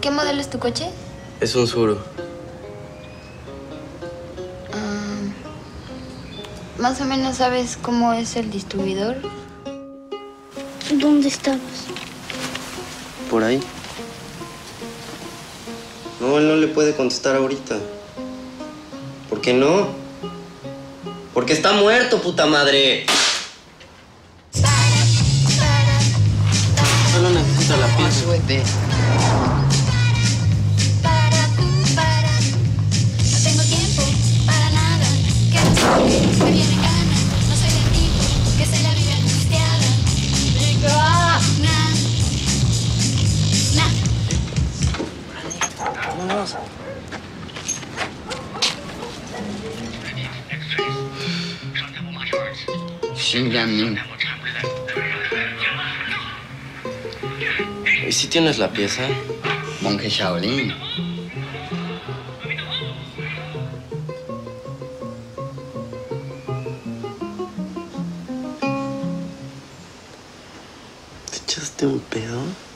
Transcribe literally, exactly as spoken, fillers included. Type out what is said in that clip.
qué modelo es tu coche? Es un Suro. Ah, ¿más o menos sabes cómo es el distribuidor? ¿Dónde estabas? ¿Por ahí? No, él no le puede contestar ahorita. ¿Por qué no? Porque está muerto, puta madre. Solo necesito la pieza. Súbete. No tengo tiempo para nada. Que me viene ganas. No soy el tipo que se la vive angustiada. Nah. Nah. Vámonos. ¿Y si tienes la pieza? Monje Shaolin. ¿Te echaste un pedo?